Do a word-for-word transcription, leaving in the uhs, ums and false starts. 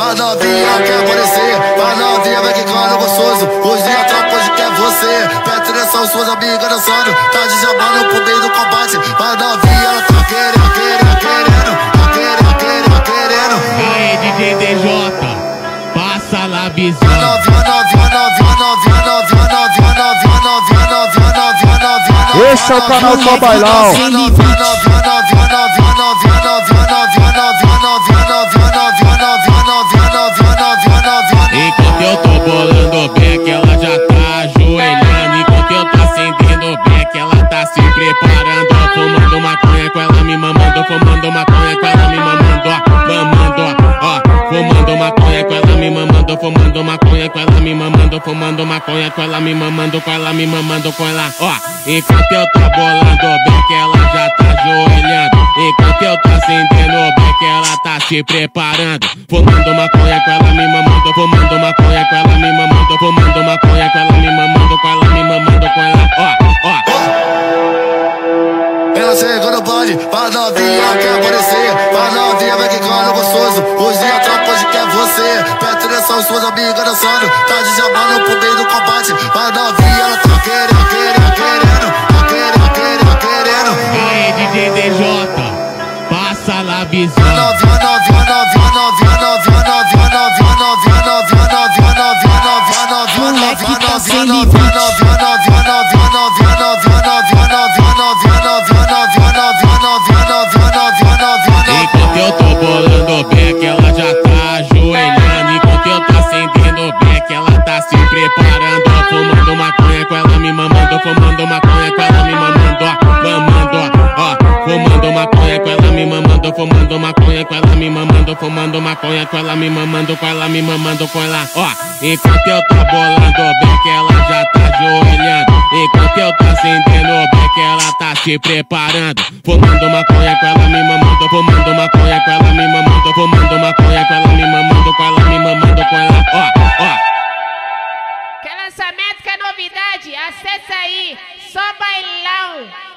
pra novinha quer aparecer, pra novinha vai quicando gostoso. Hoje a tropa hoje quer você, presta atenção, suas amigas dançando, tá de jamando pro meio do combate. Pra novinha ela tá querendo, querendo, querendo, tá querendo, querendo, querendo. Aê, D J D J, passa lá visão. Novinha, novinha, novinha, novinha, novinha, novinha, novinha, novinha, novinha, novinha, novinha. Esse é o canal Só Bailão. Enquanto eu tô bolando back, ela já tá ajoelhando. Enquanto eu tô acendendo back, ela tá se preparando. Fumando maconha com ela me mamando, fumando maconha com ela me mamando, ó, mamando, ó. Fumando maconha com ela me mamando, fumando maconha com ela me mamando, fumando maconha com ela me mamando, com ela me mamando com ela, ó. Enquanto eu tô bolando back, ela já tá ajoelhando. Enquanto eu tô acendendo back, ela tá se preparando. Fumando maconha com ela me mamando, fumando maconha com ela me mamando, fumando maconha com ela me mamando, com ela me mamando com ela, ó, ó. Ela chegou no bonde, pra novinha quer aparecer, pra novinha vai quicando gostoso. Hoje a tropa hoje quer você, presta atenção, suas amigas dançando, tá de jamando pro meio do combate. Pra novinha ela tá querendo, querendo, querendo, tá querendo, querendo, querendo. Aê, D J D J, passa lá visão. Novinha, novinha, novinha, novinha, novinha, novinha, novinha, novinha, novinha, novinha, novinha, novinha, novinha, moleque tá sem novinha, limite. novinha, novinha, novinha, novinha, novinha, novinha, novinha, novinha, novinha, novinha, novinha, novinha, novinha, novinha, novinha. Enquanto eu tô bolando back, ela já tá ajoelhando. Enquanto eu tô acendendo back, ela tá se preparando. Fumando maconha com ela me mamando, fumando maconha com ela me mamando, ó, mamando, ó. Fumando maconha com ela me mamando, fumando maconha com ela me mamando, fumando maconha com ela me mamando, com ela me mamando com ela, ó. Enquanto eu tô bolando back, ela já tá ajoelhando. Enquanto eu tô acendendo back, ela tá se preparando. Fumando maconha com ela me mamando, fumando maconha com ela me mamando, fumando maconha com ela me mamando, com ela me mamando com ela, ó, ó. Quer lançamento, quer novidade? Acessa aí, Só Bailão.